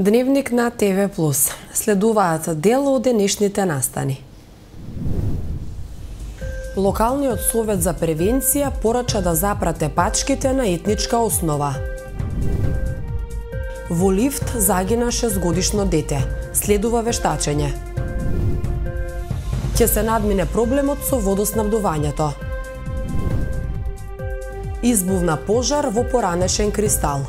Дневник на ТВ+. Следуваат дел од денешните настани. Локалниот совет за превенција порача да запрате пачките на етничка основа. Во лифт загина 6-годишно дете. Следува вештачење. Ќе се надмине проблемот со водоснабдувањето. Избувна пожар во поранешен кристал.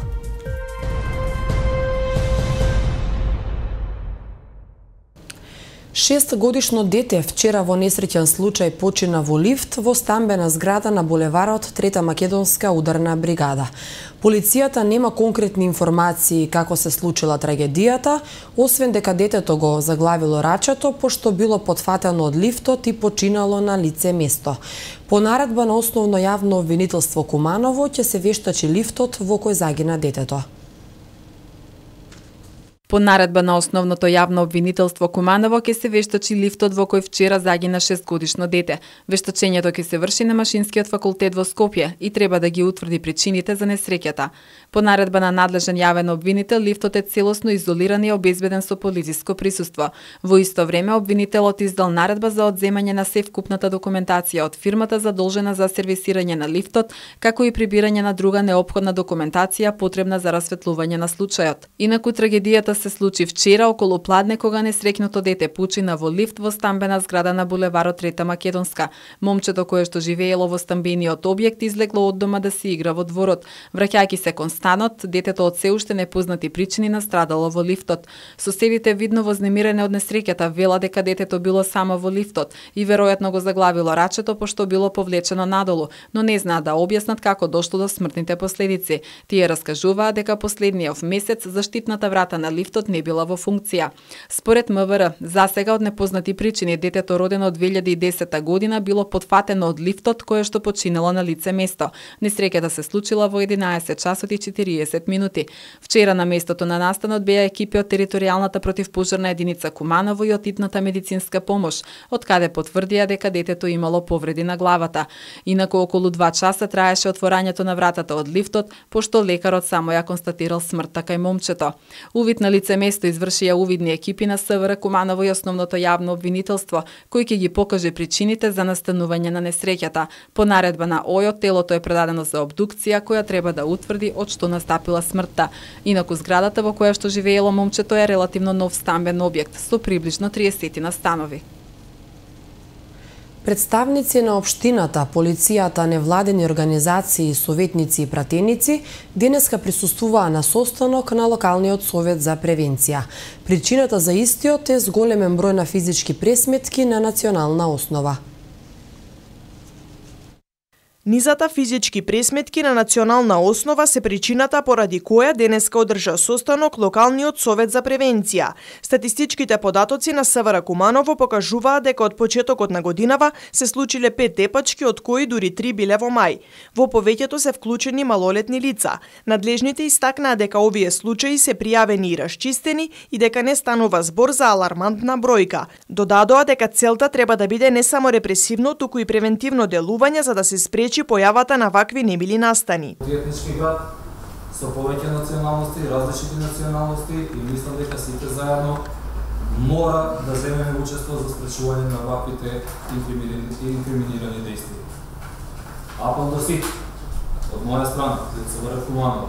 Шестгодишно дете вчера во несреќен случај почина во лифт во стамбена зграда на булеварот Трета македонска ударна бригада. Полицијата нема конкретни информации како се случила трагедијата, освен дека детето го заглавило рачето пошто било потфатено од лифтот и починало на лице место. По наредба на Основно јавно обвинителство Куманово ќе се вештачи лифтот во кој загина детето. По наредба на Основното јавно обвинителство Куманово ќе се вештачи лифтот во кој вчера загина 6-годишно дете. Вештачењето ќе се врши на Машинскиот факултет во Скопје и треба да ги утврди причините за несреќата. По наредба на надлежен јавен обвинител, лифтот е целосно изолиран и обезбеден со полициско присуство. Во исто време, обвинителот издал наредба за одземање на севкупната документација од фирмата задолжена за сервисирање на лифтот, како и прибирање на друга неопходна документација потребна за расветлување на случајот. Инаку трагедијата се случи вчера околу пладне кога несреќното дете почина во лифт во стамбена зграда на булеварот Трета македонска. Момчето кое што живеело во стамбениот објект излегло од дома да се игра во дворот. Враќајќи се кон станот, детето од се уште непознати причини настрадало во лифтот. Соседите видно вознемирене од несреќата велат дека детето било само во лифтот и веројатно го заглавило рачето пошто било повлечено надолу, но не знаат да објаснат како дошло до смртните последици. Тие раскажуваат дека последниот месец заштитната врата на лифтот не била во функција. Според МВР, засега од непознати причини детето родено од 2010 година било потфатено од лифтот кое што починало на лице место. Несреќата се случила во 11 часот и 40 минути. Вчера на местото на настанот беа екипи од територијалната противпожарна единица Куманово и од итната медицинска помош, од каде потврдија дека детето имало повреди на главата. Инаку околу 2 часа траеше отворањето на вратата од лифтот, пошто лекарот само ја констатирал смртта кај момчето. Увид на лице место извршија увидни екипи на СВР Куманово и Основното јавно обвинителство, кој ќе ги покаже причините за настанување на несреќата. По наредба на ОЈО, телото е предадено за обдукција која треба да утврди од што настапила смртта. Инаку зградата во која што живеело момчето е релативно нов стамбен објект со приближно 30 на станови. Представници на општината, полицијата, невладени организации, советници и пратеници денеска присуствуваа на состанок на локалниот совет за превенција. Причината за истиот е зголемен број на физички пресметки на национална основа. Низата физички пресметки на национална основа се причината поради која денеска одржа состанок локалниот совет за превенција. Статистичките податоци на СВР Куманово покажуваат дека од почетокот на годинава се случиле 5 тепачки, од кои дури 3 биле во мај. Во повеќето се вклучени малолетни лица. Надлежните истакнаа дека овие случаи се пријавени и расчистени и дека не станува збор за алармантна бројка. Додадоа дека целта треба да биде не само репресивно, туку и превентивно делување за да се спречи појавата на вакви немили настани. Етнички град со повеќе националности, различити националности и мислам дека сите заедно мора да земеме учество за спречување на ваквите инкриминирани дејства. Апел до сите, од моја страна, од СВР Куманово,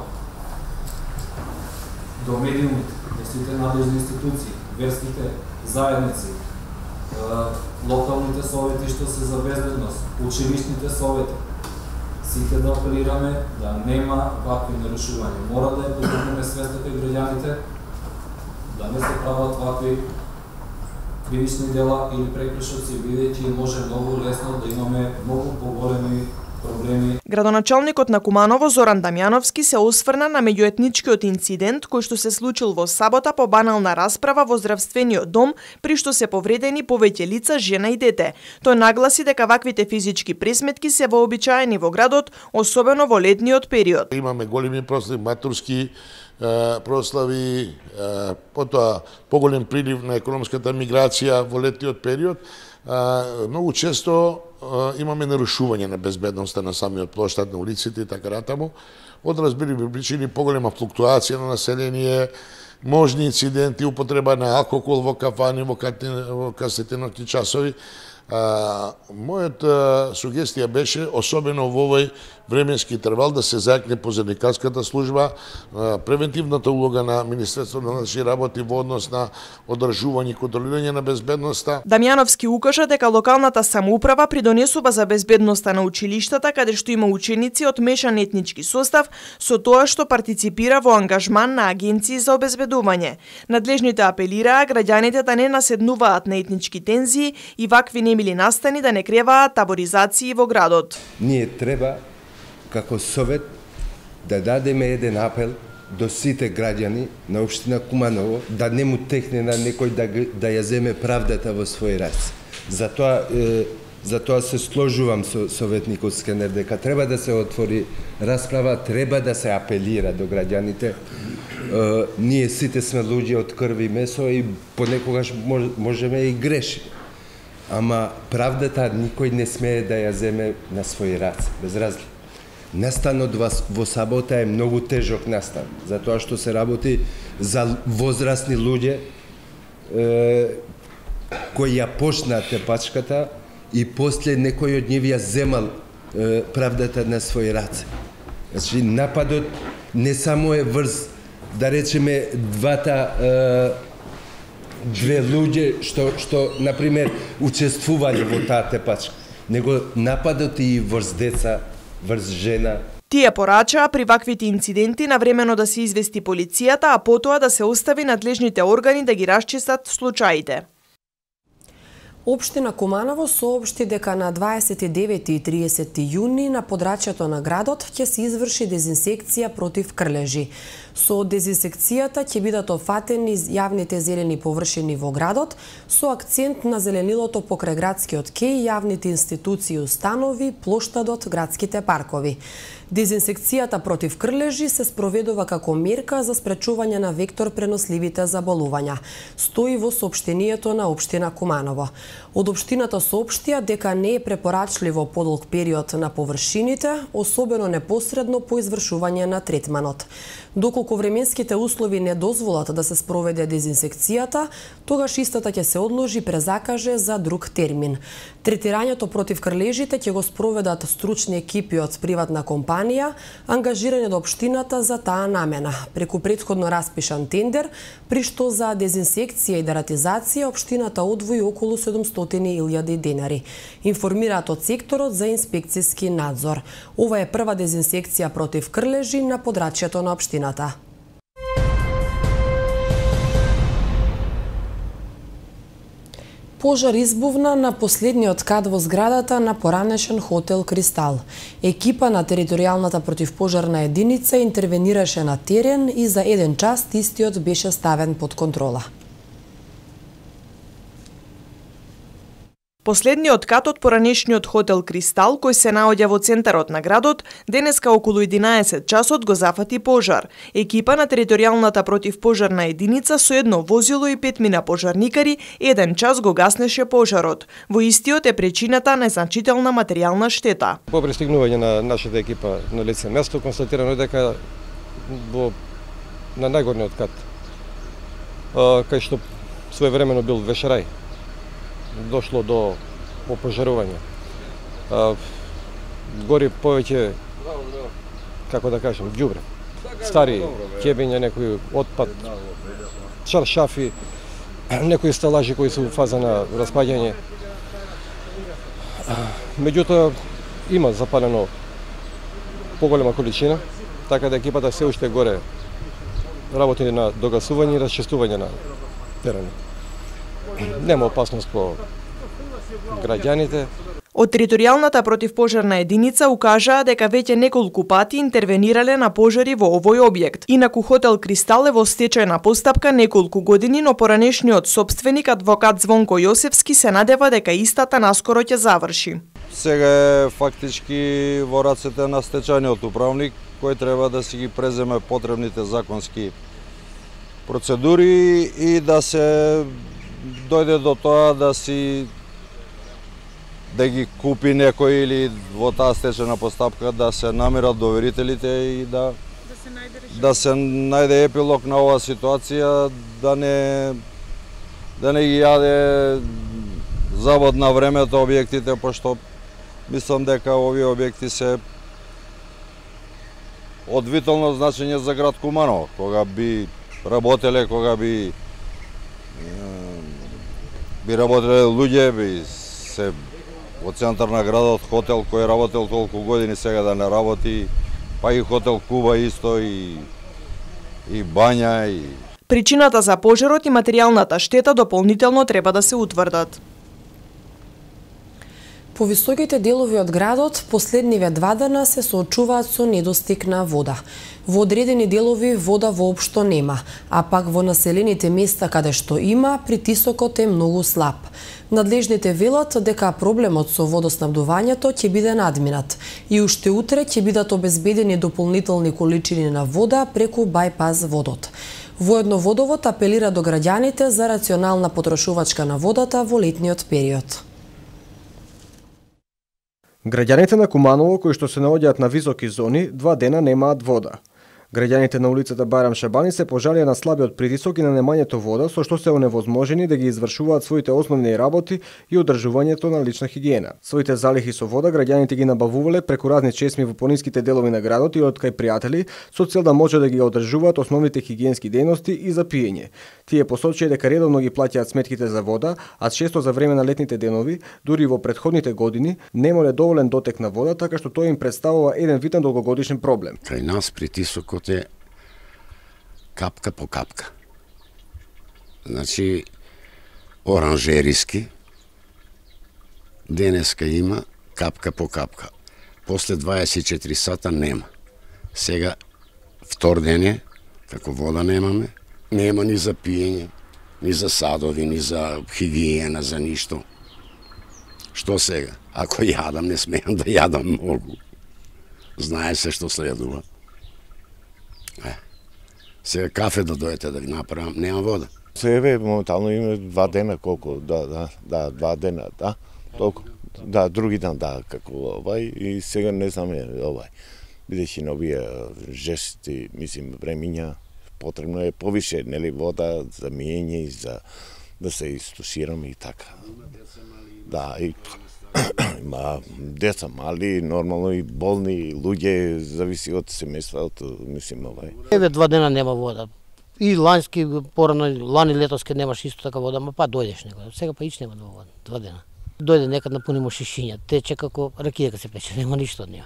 до медиумите, до сите надлежни институции, верските заедници, локалните совети што се за безбедност, училишните совети, сите да апелираме да нема вакви нарушувања. Мора да ја подигнеме свеста кај граѓаните, да не се прават вакви кривични дела или прекршоци, бидејќи може многу лесно да имаме многу поголеми проблеми. Градоначалникот на Куманово Зоран Дамјановски се осврна на меѓуетничкиот инцидент кој што се случил во сабота по банална расправа во здравствениот дом, при што се повредени повеќе лица, жена и дете. Тој нагласи дека ваквите физички пресметки се вообичаени во градот, особено во летниот период. Имаме големи прослави, матурски прослави, потоа поголем прилив на економската миграција во летниот период. Многу често имаме нарушување на безбедноста на самиот плоштад, на улиците и така натаму. Од разбириви причини поголема флуктуација на население, можни инциденти, употреба на алкохол во кафани, во касетеноќни часови. Мојата сугестија беше, особено во овој временски интервал, да се зајакне поземникарската служба, превентивната улога на Министерството на внатрешни работи во однос на одржување и контролирање на безбедноста. Дамјановски укажа дека локалната самоуправа придонесува за безбедноста на училиштата, каде што има ученици од мешан етнички состав, со тоа што партиципира во ангажман на агенции за обезбедување. Надлежните апелираа граѓаните да не наседнуваат на етнички тензии и вакви немили настани да не креваат таборизации во градот. Ние треба како совет да дадеме еден апел до сите граѓани на општина Куманово да не му текне на некој да ја земе правдата во свој раце. Затоа се сложувам со советникот Скенер дека треба да се отвори расправа, треба да се апелира до граѓаните. Ние сите сме луѓе од крв и месо и понекогаш можеме и грешиме. Ама правдата никој не смее да ја земе на свој раце, без разлика. Настанот во сабота е многу тежок настан, затоа што се работи за возрастни луѓе кои ја почнаа тепачката и после некој од нив ја земал правдата на свој раце. Значи, нападот не само е врз, да речеме, две луѓе што например учествувале во таа тепачка, него нападот и врз деца, врз жена. Тие порачаа при ваквите инциденти навремено да се извести полицијата, а потоа да се остави надлежните органи да ги расчистат случаите. Општина Куманово соопшти дека на 29 и 30 јуни на подрачјето на градот ќе се изврши дезинсекција против крлежи. Со дезинсекцијата ќе бидат офатени јавните зелени површини во градот, со акцент на зеленилото покрај градскиот кеј, јавните институции и установи, плоштадот, градските паркови. Дезинсекцијата против крлежи се спроведува како мерка за спречување на вектор преносливите заболувања, стои во соопштението на општина Куманово. Од општината соопштија дека не е препорачливо подолг период на површините, особено непосредно по извршување на третманот. Доколку временските услови не дозволат да се спроведе дезинсекцијата, тогаш истата ќе се одложи презакаже за друг термин. Третирањето против крлежите ќе го спроведат стручни екипи од приватна компанија, ангажирани од општината за таа намена, преку претходно распишан тендер, при што за дезинсекција и дератизација општината одвои околу 700.000 денари. Информираат од секторот за инспекцијски надзор. Ова е прва дезинсекција против крлежи на подрачјето на општината. Пожар избувна на последниот кат во зградата на поранешен хотел Кристал. Екипа на територијалната противпожарна единица интервенираше на терен и за 1 час истиот беше ставен под контрола. Последниот кат од поранешниот хотел Кристал, кој се наоѓа во центарот на градот, денеска околу 11 часот го зафати пожар. Екипа на територијалната противпожарна единица со едно возило и 5 мина пожарникари 1 час го гаснеше пожарот. Во истиот е причината незначителна материјална штета. По пристигнување на нашата екипа на лице место констатирано дека на најгорниот кат, кај што своевремено бил вешерај, дошло до опожарување. Гори повеќе, како да кажем, ѓубре. Стари ќебиња, некои отпад, чаршафи, некои стелажи кои се у фаза на распаѓање. Меѓутоа, има запалено поголема количина, така да екипата се уште горе работи на догасување и расчистување на теренот. Нема опасност по граѓаните. Од територијалната противпожарна единица укажаа дека веќе неколку пати интервенирале на пожари во овој објект. Инаку хотел Кристал е во стечајна постапка неколку години, но поранешниот сопственик адвокат Звонко Јосевски се надева дека истата наскоро ќе заврши. Сега е фактички во рацете на стечајниот управник, кој треба да си ги преземе потребните законски процедури и да се дојде до тоа да ги купи некој или во таа стечајна постапка да се намират доверителите и да да се најде епилог на оваа ситуација, да не ги јаде завод на времето објектите, пошто мислам дека овие објекти се од витално значење за град Куманово, кога би работеле, кога би работеле луѓе, би се во центар на градот, хотел кој работел толку години сега да не работи, па и хотел Куба исто, и бања, и... Причината за пожарот и материјалната штета дополнително треба да се утврдат. Повисоките делови од градот последниве 2 дена се соочуваат со недостиг на вода. Во одредени делови вода воопшто нема, а пак во населените места каде што има, притисокот е многу слаб. Надлежните велат дека проблемот со водоснабдувањето ќе биде надминат и уште утре ќе бидат обезбедени дополнителни количини на вода преку Бајпас водот. Воедно водовод апелира до граѓаните за рационална потрошувачка на водата во летниот период. Граѓаните на Куманово кои што се наоѓаат на високи зони 2 дена немаат вода. Граѓаните на улицата Барам Шабани се пожалија на слабиот притисок и на немањето вода, со што се оневозможени да ги извршуваат своите основни работи и одржувањето на лична хигиена. Своите залихи со вода граѓаните ги набавувале преку разни чесми во пониските делови на градот и од кај пријатели, со цел да може да ги одржуваат основните хигиенски дејности и за пиење. Тие посочија дека редовно ги плаќаат сметките за вода, а често за време на летните денови, дури во претходните години, немале доволен дотек на вода, така што тоа им представува еден вид на долгогодишен проблем. Кај нас притисокот е капка по капка. Значи, оранжериски, денеска има капка по капка. После 24 сата нема. Сега, втор ден е, како вода немаме, нема ни за пиење, ни за садови, ни за хигиена, за ништо. Што сега? Ако јадам, не смеам да јадам многу. Знае се што следува. Сега кафе да дојдете да ги направам, нема вода. Сега моментално има 2 дена колку, 2 дена, толку. Да, други дан, како и сега не знаме бидејќи на овие жести, мислим, времиња, потребно е повише, нели, вода за миење и за да се истушираме и така. Да, и има деца мали, нормално и болни луѓе, зависи од семејството, мислим, Еве 2 дена нема вода. И лански, порано, лани летоски немаш исто така вода, па дојдеш некој. Сега па ич нема вода, 2 дена. Дојде некад напунимо шишиња, тече како ракија се пече, нема ништо од неа.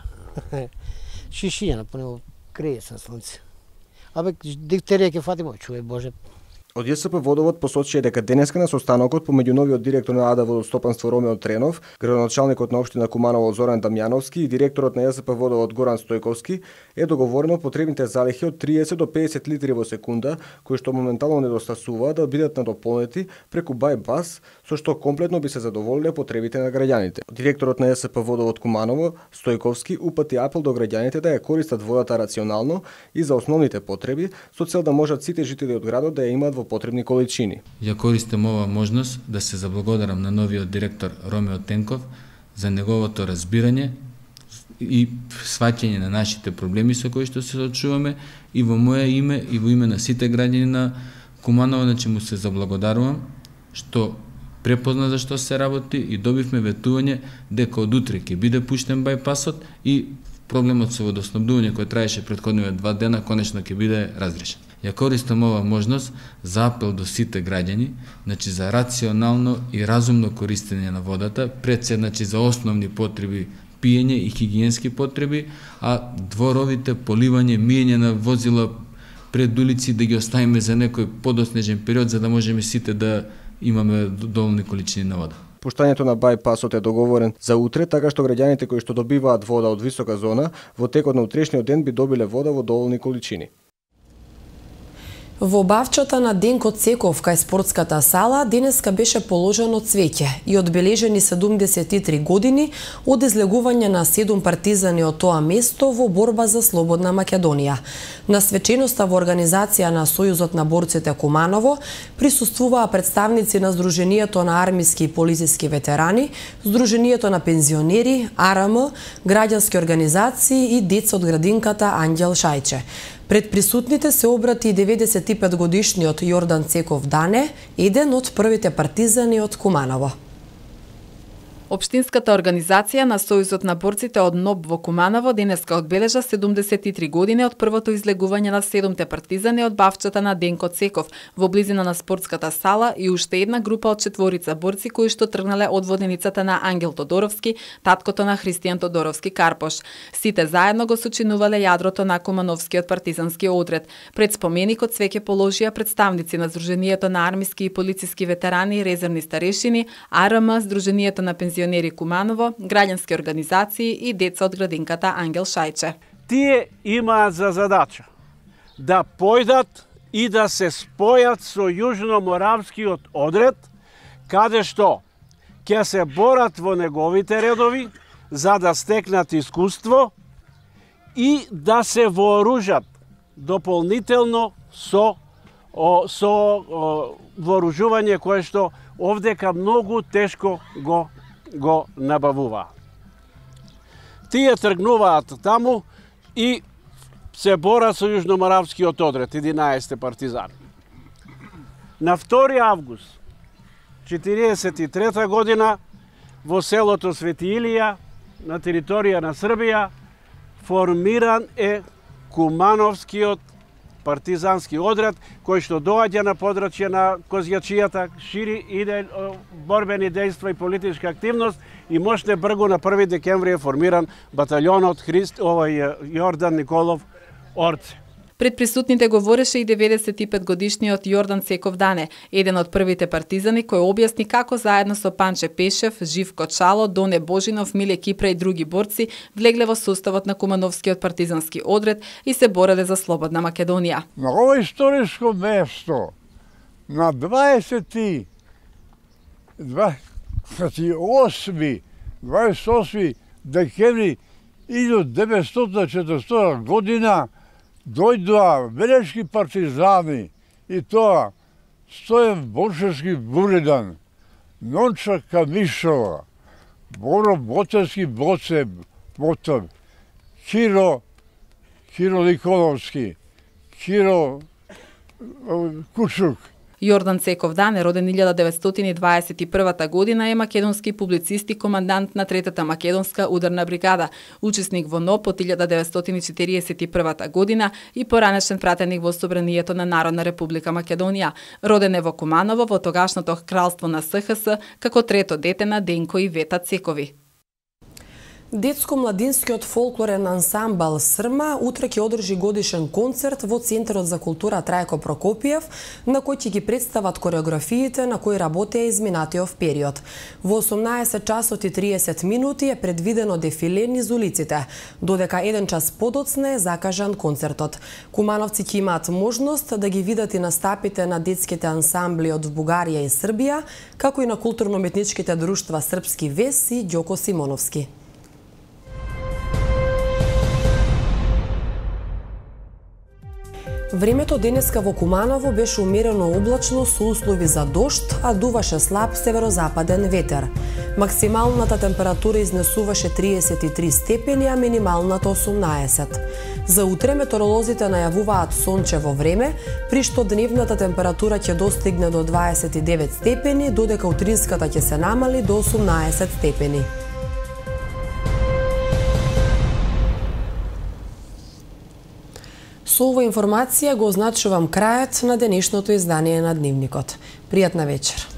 Шишиња напунимо, грее се на слонце. Абе, дифтерија ќе фатимо, чуј Боже. Од ЈСП Водовод посочија дека денеска на состанокот помеѓу новиот директор на АД Водостопанство Ромео Тренов, градоначалникот на општина Куманово Зоран Дамјановски и директорот на ЈСП Водовод Горан Стојковски е договорено потребните залихи од 30 до 50 литри во секунда, кои што моментално недостасуваат, да бидат надополнети преку Бајпас, со што комплетно би се задоволиле потребите на граѓаните. Директорот на ЈСП Водовод Куманово Стојковски упати апел до граѓаните да ја користат водата рационално и за основните потреби, со цел да можат сите жители од градот да ја имаат во потребни количини. Ја користам оваа можност да се заблагодарам на новиот директор Ромео Тенков за неговото разбирање и сваќање на нашите проблеми со кои што се соочуваме, и во моje име и во име на сите граѓани на Куманово, значи му се заблагодарувам што препозна за што се работи и добивме ветување дека од утре ќе биде пуштен бајпасот и проблемот со водоснабдување кој траеше претходниве 2 дена конечно ќе биде разрешен. Ја користам оваа можност за апел до сите граѓани, значи за рационално и разумно користење на водата, пред се значи за основни потреби, пиење и хигиенски потреби, а дворовите, поливање, миење на возила пред улици да ги оставиме за некој подоснежен период за да можеме сите да имаме доволни количини на вода. Пуштањето на бајпасот е договорен за утре, така што граѓаните кои што добиваат вода од висока зона, во текот на утрешниот ден би добиле вода во доволни количини. Во бавчата на Денко Цеков кај спортската сала денеска беше положено цвеќе и одбележени 73 години од излегување на 7 партизани од тоа место во борба за слободна Македонија. На свеченоста во организација на Сојузот на борците Куманово присуствуваа представници на Сдруженијето на армиски и полициски ветерани, Сдруженијето на пензионери, АРМ, граѓански организации и деца од градинката Ангел Шајче. Пред присутните се обрати 95-годишниот Јордан Цеков Дане, еден од првите партизани од Куманово. Општинската организација на Сојузот на борците од НОБ во Куманово денеска одбележа 73 години од првото излегување на 7 партизани од бавчата на Денко Цеков во близина на спортската сала и уште една група од 4 борци кои што тргнале од воденицата на Ангел Тодоровски, таткото на Христијан Тодоровски Карпош. Сите заедно го сочинувале јадрото на Кумановскиот партизански одред. Пред споменикот свеќе положија представници на Сдруженијето на армиски и полициски ветерани и резервни старешини, АРМ, Сдруженијето на пензионери Куманово, граѓански организации и деца од градинката Ангел Шајче. Тие имаат за задача да појдат и да се спојат со Јужноморавскиот одред, каде што ќе се борат во неговите редови за да стекнат искуство и да се вооружат дополнително со вооружување кое што овдека многу тешко го набавува. Тие тргнуваат таму и се борат со Јужноморавскиот одред, 11 партизани. На 2 август 1943 година во селото Свети Илија, на територија на Србија, формиран е Кумановскиот партизански одред, кој што доаѓа на подрачје на Козјачијата, шири иде борбени дејства и политичка активност и моште бргу на 1 декември е формиран баталјонот Јордан Николов Орце. Пред присутните говореше и 95-годишниот Јордан Цеков Дане, еден од првите партизани кој објасни како заедно со Панче Пешев, Живко Чало, Доне Божинов, Миле Кипра и други борци влегле во составот на Кумановскиот партизански одред и се бореле за слободна Македонија. На ова историско место на 28 декември 1942 година дојдоа велешки партизани и тоа Стојан Боршевски Буредан, Нонча Камишова, Боро Ботевски Ботев, Киро Николовски, Киро Кучук. Јордан Цеков Дане, роден 1921 година, е македонски публицист и командант на 3-та македонска ударна бригада, учесник во НОП од 1941 година и поранешен пратеник во Собранието на Народна република Македонија. Роден е во Куманово, во тогашното кралство на СХС, како трето дете на Денко и Вета Цекови. Детско-младинскиот фолклорен ансамбл Срма утре ќе одржи годишен концерт во Центарот за култура Трајко Прокопиев, на кој ќе ги представат кореографиите на кои работеа изминатиот период. Во 18 часот и 30 минути е предвидено дефиле низ улиците, додека 1 час подоцна е закажан концертот. Кумановци ќе имаат можност да ги видат и настапите на детските ансамбли од Бугарија и Србија, како и на културно-уметничките друштва Српски вес и Ѓоко Симоновски. Времето денеска во Куманово беше умерено облачно со услови за дожд, а дуваше слаб северозападен ветер. Максималната температура изнесуваше 33 степени, а минималната 18. За утре метеоролозите најавуваат сончево време, при што дневната температура ќе достигне до 29 степени, додека утринската ќе се намали до 18 степени. Со ова информација го означувам крајот на денешното издание на Дневникот. Пријатна вечер.